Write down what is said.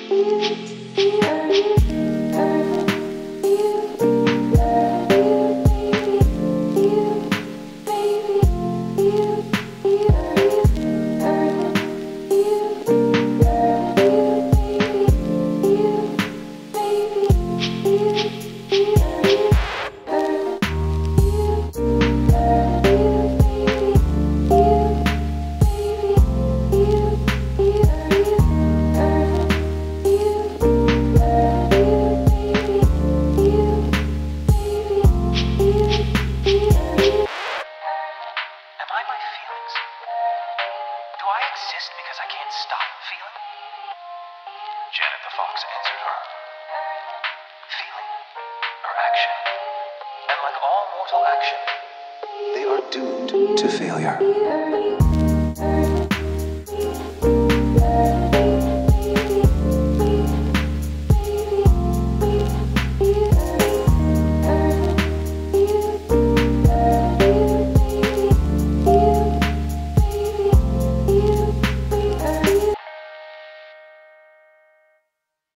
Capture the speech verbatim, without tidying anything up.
Do I exist because I can't stop feeling? Janet the Fox answered her. Feeling or action. And like all mortal action, they are doomed to failure.